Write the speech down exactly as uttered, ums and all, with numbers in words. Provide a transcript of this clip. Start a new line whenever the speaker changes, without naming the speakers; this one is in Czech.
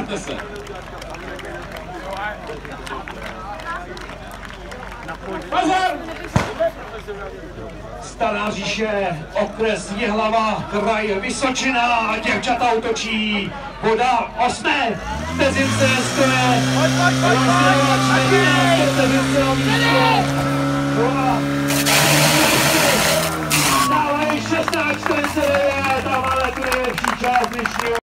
Připravte se. Pozor!
Stará Říše, okres Jihlava, kraj Vysočina, děvčata útočí, voda osmé, vteřince stoje, rozdělovat čtrnáct vteřince o místo.